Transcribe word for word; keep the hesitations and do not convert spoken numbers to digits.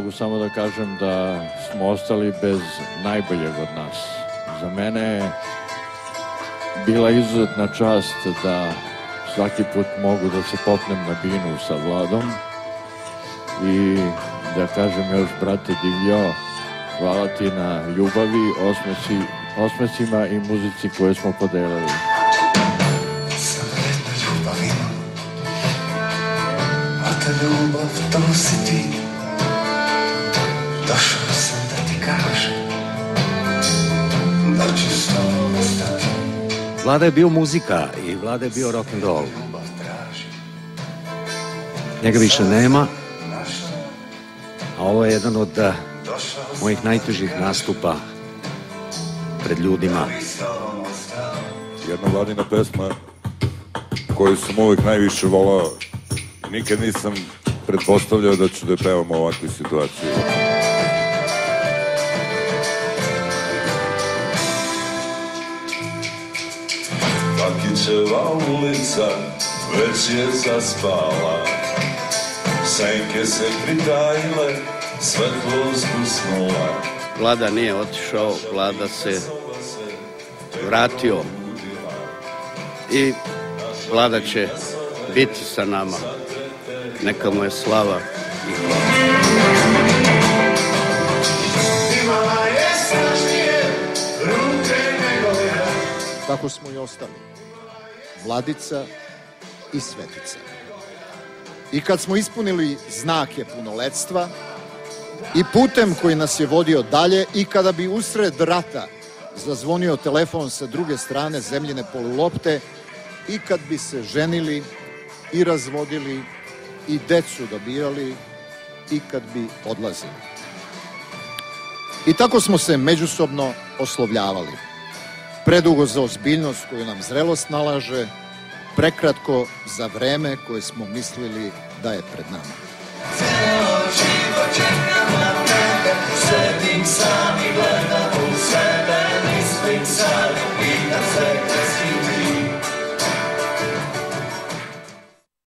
mogu samo da kažem da smo ostali bez najboljeg od nas. Za mene je bila izuzetna čast da svaki put mogu da se popnem na binu sa Vladom i da kažem još, brate Divljo, hvala ti na ljubavi, osmesi, osmesima i muzici koje smo podelili. Sa vredno ljubavima, a ta ljubav to si ti. Došao sam da ti kažem da ću s tobom ostati. Vlada je bio muzika i Vlada je bio rock'n'roll. Njega više nema, a ovo je jedan od mojih najtežih nastupa pred ljudima. Jedna Vladina pesma koju sam uvijek najviše volao. Nikad nisam pretpostavljao da ću da pevam u ovakvoj situaciji. Pakićeva ulica već je zaspala, senke se pritajile, svetlost usnula. Vlada nije otišao, Vlada se vratio i Vlada će biti sa nama. Neka mu je slava i hvala. Tako smo i ostali, Vladica i Svetica. I kad smo ispunili znake punoletstva i putem koji nas je vodio dalje i kada bi usred rata zazvonio telefon sa druge strane zemljine polulopte i kad bi se ženili i razvodili i decu dobijali i kad bi odlazili. I tako smo se međusobno oslovljavali. Predugo za ozbiljnost koju nam zrelost nalaže, prekratko za vreme koje smo mislili da je pred nama. Celo život čekam na tebe, sedim sam.